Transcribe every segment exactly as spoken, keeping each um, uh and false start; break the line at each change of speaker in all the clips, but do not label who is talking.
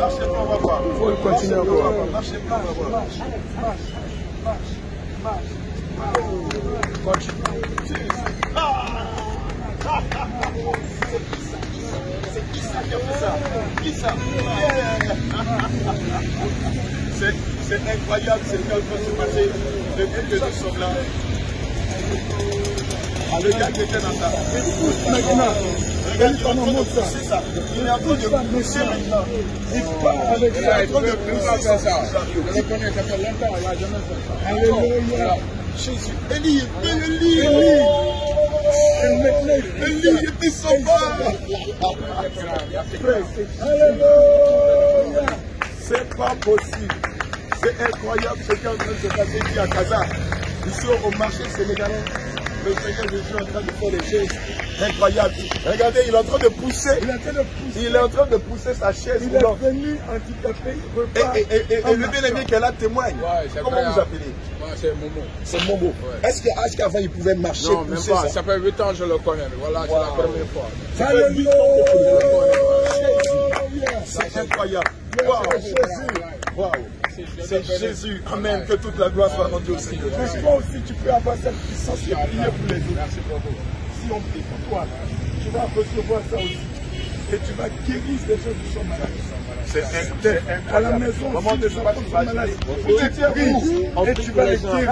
Marchez pas, on va voir.
Il faut continuer à voir.
Marchez pas, on va voir. Marche, marche, marche, marche. C'est qui ça qui a fait ça? Qui ça? C'est incroyable, c'est ce qui va se passer depuis que nous sommes là. Ah, le gars qui était dans ça.
Maintenant,
il est en train de pousser ça. Il est en train de pousser maintenant.
il part avec
Il est
ça.
en train de pousser ça.
Je le connais, ça fait longtemps, il n'a jamais fait ça.
Alléluia.
Jésus, Élie, Élie,
Élie. Et maintenant,
Élie était sauveur.
Alléluia.
C'est pas possible. C'est incroyable ce qui est en train de se passer ici à Casa. Ici au marché sénégalais, le Seigneur Jésus est en train de faire des choses incroyables. Regardez, il est en train de pousser.
Il est en train de pousser.
Il est en train de pousser sa chaise.
Il est venu handicapé. Il repart.
Et, et, et, et, et le bien-aimé qu'elle a témoigne.
Ouais, c'est
Comment
vrai,
vous appelez?
Ouais, c'est Momo.
C'est Momo.
Ouais.
Est-ce que- est-ce qu'avant il pouvait marcher,
Non, même
pousser
pas.
ça?
Ça fait huit ans que je le connais. Voilà, c'est
Wow.
la première fois.
Ça fait huit ans que je le connais.
Alléluia.
C'est incroyable.
Wow.
Wow.
Jésus.
Wow. C'est Jésus. Amen. Que toute la gloire soit rendue au Seigneur.
Mais toi aussi, tu peux avoir cette puissance de prier pour les autres.
Merci beaucoup.
Si on prie pour toi, tu vas recevoir ça aussi. Et tu vas guérir des gens qui sont malades.
C'est
À la maison,
Maman,
si les
tu
enfants
vas
sont
t'imaginer.
malades, tu pries et tu vas les guérir.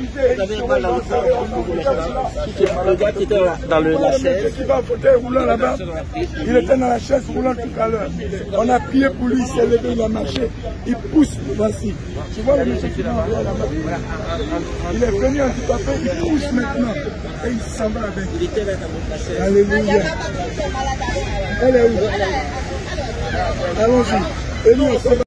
Le gars qui était dans le, la chaise.
Qui va en fauteuil roulant là-bas, il était dans la chaise roulante tout à l'heure. On a prié pour lui, il s'est levé, il a marché, il pousse, voici. Tu vois le monsieur qui va en là-bas. Il est venu handicapé, il pousse maintenant. Et il s'en va avec.
Il était là dans la chaise.
Alléluia. Elle est où? Allons-y. Et nous, on s'en va.